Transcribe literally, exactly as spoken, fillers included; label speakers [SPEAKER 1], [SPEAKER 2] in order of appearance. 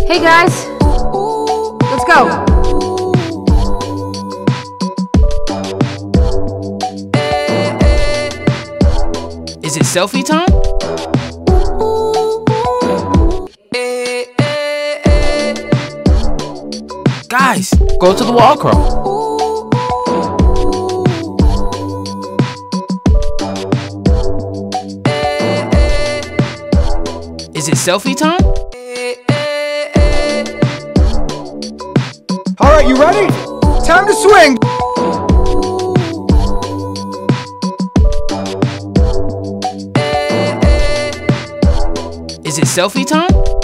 [SPEAKER 1] Hey guys, let's go.
[SPEAKER 2] Is it selfie time? Guys, go to the wall crawl. Is it selfie time?
[SPEAKER 3] Alright, you ready? Time to swing!
[SPEAKER 2] Is it selfie time?